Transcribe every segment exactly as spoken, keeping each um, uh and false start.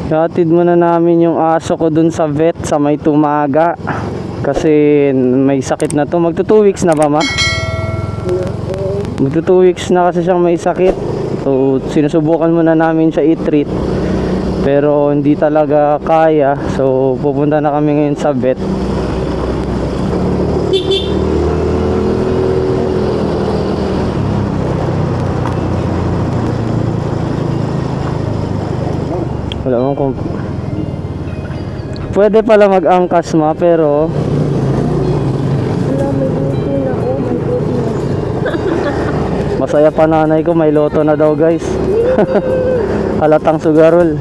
Hatid muna namin yung aso ko dun sa vet sa may Tumaga. Kasi may sakit na to. Magto two weeks na ba, ma? Magto two weeks na kasi siyang may sakit. So sinusubukan muna namin siya i-treat, pero hindi talaga kaya. So pupunta na kami ngayon sa vet. Wala mo kung pwede pala mag-angkas, ma, pero wala, may buti na. Oh my goodness. masaya pa nanay ko, may loto na daw, guys. Halatang sugarol.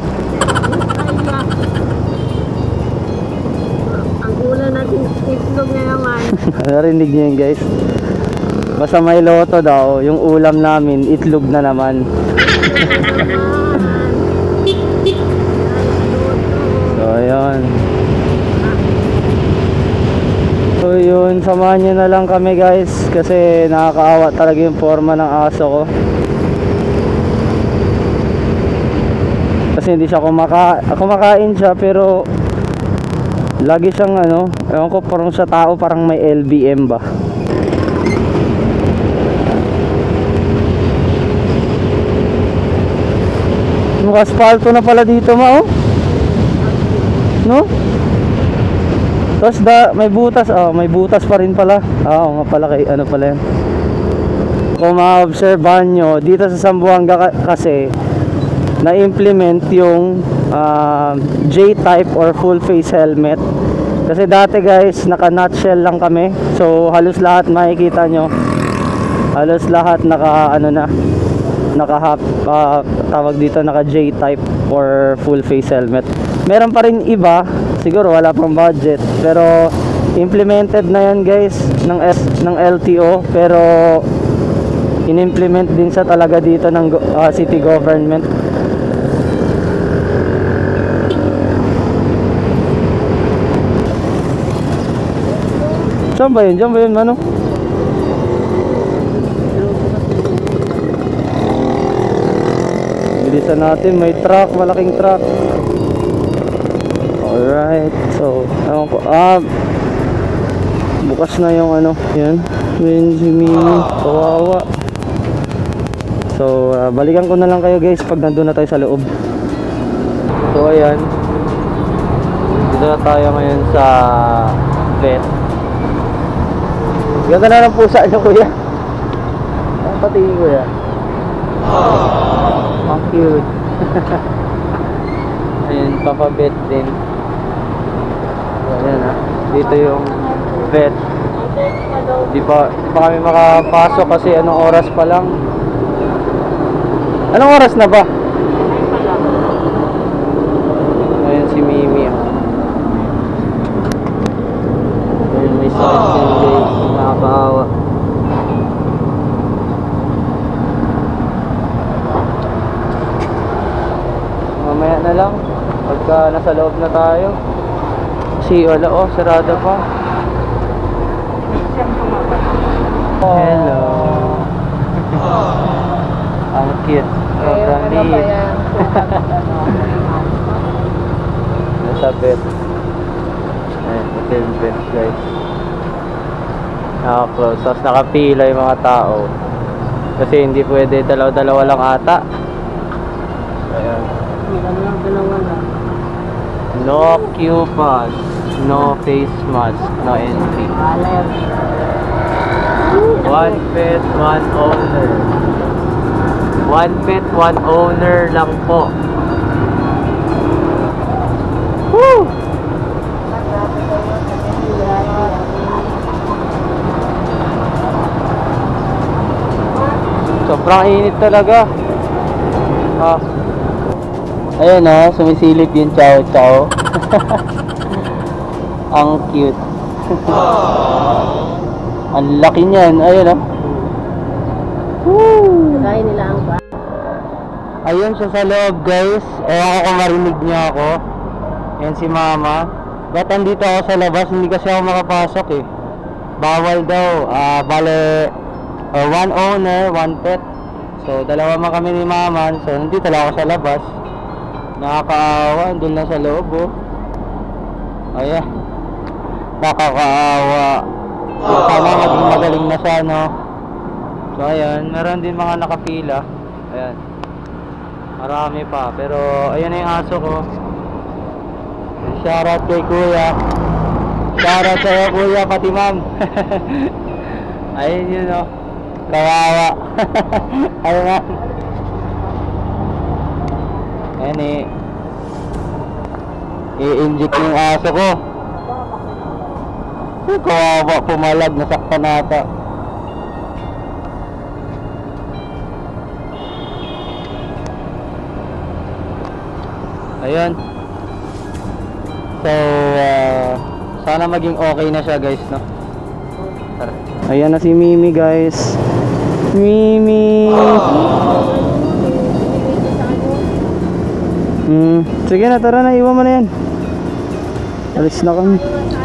Ang ulan natin itlog na naman. Narinig niyo yun, guys? Basta may loto daw, yung ulam namin itlog na naman. So ayun. So yun, samahan nyo na lang kami, guys, kasi nakakaawa talaga yung forma ng aso ko. Kasi hindi siya kumaka kumakain siya, pero lagi siyang ano, ewan ko, parang sa tao parang may L B M ba. Yung asfalto na pala dito, ma, oh. No? Tapos da, may butas, oh, may butas pa rin pala. Ah, oo nga pala, kay ano pala yan. Kung ma-obserbahan nyo, dito sa Zamboanga kasi na-implement yung uh, J-type or full face helmet. Kasi dati, guys, naka-nutshell lang kami. So halos lahat makikita nyo, halos lahat naka ano na, naka uh, tawag dito, naka J-type or full face helmet. Meron pa rin iba, siguro wala pang budget, pero implemented na yan, guys, ng S ng L T O, pero in-implement din sa talaga dito ng uh, city government. Saan ba yun? Diyan ba yun, Mano? Bilisan natin, may truck, malaking truck. Alright, so ewan ko, ah, bukas na yung ano, yun, yun si Mimi, kawawa. So uh, balikan ko na lang kayo, guys, pag nandun na tayo sa loob. So ayan, dito na tayo ngayon sa vet. Ganda na ng pusa niyo, kuya. Ang patingin, kuya. Ang cute. Ayun, papabet din. Ayan, ha. Dito yung vet. Di pa, di pa kami makapasok kasi anong oras pa lang. Anong oras na ba? Ayan si Mimi. Ayan, may sakit din, guys. Nakakaawa. Mamaya na lang pagka nasa loob na tayo. Si wala, oh, sarada pa. Hello. Ang cute. Sobrang liit. Nasa bed. Ayan, ito yung bed, guys. Naka-close. Tapos nakapila yung mga tao. Kasi hindi pwede dalaw-dalawa lang ata. Ayan. No queue pass, no face mask, no entry. One pet, one owner. One pet, one owner lang po. Woo! Sobrang init talaga. Ah. Ayun, oh, sumisilip yung chow chow. Ang cute. Ang laki niyan. Ayun, oh. Woo! Kaya nila ang ba? Ayun siya sa loob, guys. Ewan ko kung marinig niya ako. Ayan si mama. Ba't andito ako sa labas? Hindi kasi ako makapasok, eh. Bawal daw. Ah, uh, bale, uh, one owner, one pet. So dalawa man kami ni mama. So nandito lang ako sa labas. Nakakaawa, doon na sa loob oh. Ayan. Nakakaawa. So, sana maging magaling na siya, no? So ayan, meron din mga nakapila. Ayan. Marami pa, pero ayan na yung aso ko. Shoutout kay kuya. Shoutout sa'yo kuya, pati ma'am. Ayun yun oh. Kawawa. Ayun ma'am. Ayan eh. I-inject yung aso ko. Kawawa, pumalag, nasaktan nata. Ayun. So, uh, sana maging okay na siya guys, no? Tara. Ayan na si Mimi guys. Mimi. Hmm, sige na, tara na, iwan mo na yan. Alis na kami.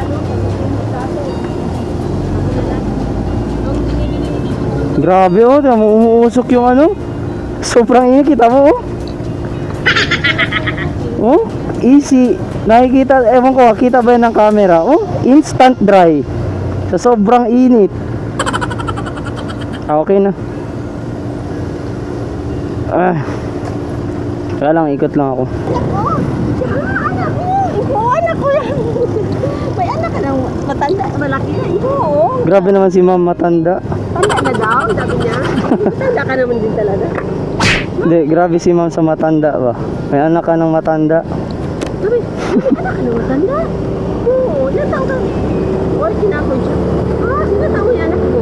Grabe oh, umuusok yung ano. Sobrang init, kita mo oh. Oh, easy. Nakikita, ewan ko, kita ba yun ng camera? Oh, instant dry. Sa sobrang init. Ah, okay na. Ah. Kaya lang, ikot lang ako. Anak ko! Ikaw, anak ko yan! May anak ka ng matanda, malaki na. Ikaw, grabe naman si ma'am, matanda. tanda na daw, sabi niya. Matanda ka naman din talaga. Hindi, grabe si ma'am sa matanda ba? May anak ka ng matanda. Sabi, may anak ka ng matanda? Oo, nataw ka. Or kinakon siya. Ah, sinataw yung anak ko.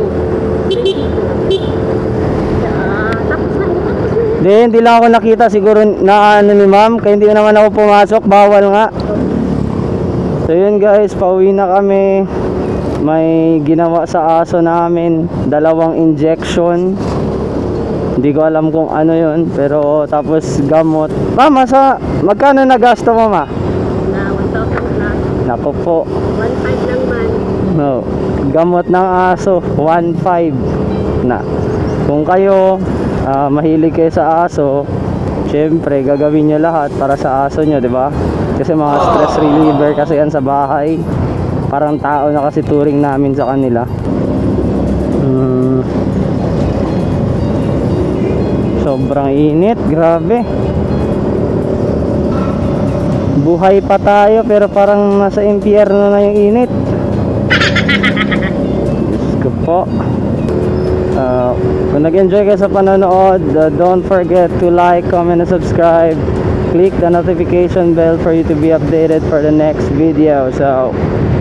Ah, tapos na, tapos na. Hindi, hindi lang ako nakita. Siguro na ano ni ma'am. Kaya hindi naman ako pumasok. Bawal nga. So yun guys, pauwi na kami. May ginawa sa aso namin. Dalawang injection. Hindi ko alam kung ano yun. Pero tapos gamot. Mama, sa magkano na gasto mo ma? Na, one thousand plus. Napo po. one five lang man. No. Gamot ng aso. one five na. Kung kayo uh, mahilig kayo sa aso, syempre gagawin nyo lahat para sa aso nyo, di ba? Kasi mga stress reliever kasi yan sa bahay. Parang tao na kasi turing namin sa kanila. Hmm. Sobrang init, grabe. Buhay pa tayo pero parang nasa impyerno na yung init. Diyos ko po. Uh, kung nag-enjoy kayo sa panonood, uh, don't forget to like, comment, and subscribe. Click the notification bell for you to be updated for the next video. So,